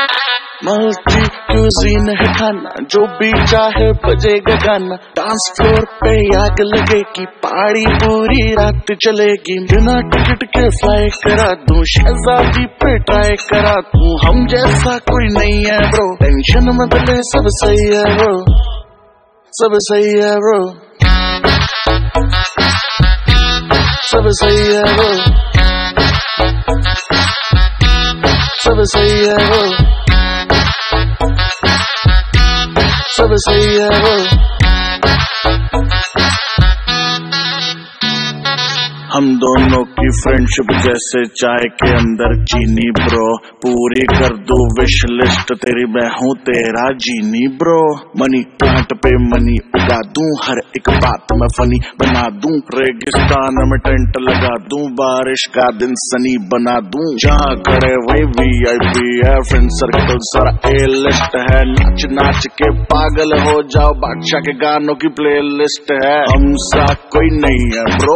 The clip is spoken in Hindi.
मल्टी क्यूजीन है खाना, जो भी चाहे बजेगा गाना। डांस फ्लोर पे आग लगेगी, पार्टी पूरी रात चलेगी। बिना टिकट के फ्लाई करा दूं, शहजादी पे ट्राई करा दूं। हम जैसा कोई नहीं है ब्रो, टेंशन मत ले, सब सही है ब्रो, सब सही है ब्रो, सब सही है ब्रो, सब सही है ब्रो, सब सही है ब्रो। हम दोनों की फ्रेंडशिप जैसे चाय के अंदर चीनी ब्रो। पूरी कर दूं विश लिस्ट तेरी, मैं हूँ तेरा जीनी ब्रो। मनी प्लांट पे मनी उगा दूं, हर एक बात मैं फनी बना दूं। रेगिस्तान में टेंट लगा दूं, बारिश का दिन सनी बना दूं। जहाँ खड़े वही VIP है, फ्रेंड सर्कल सारा A लिस्ट है। नाच नाच के पागल हो जाओ, बादशाह के गानों की प्ले लिस्ट है। हम सा कोई नहीं है ब्रो,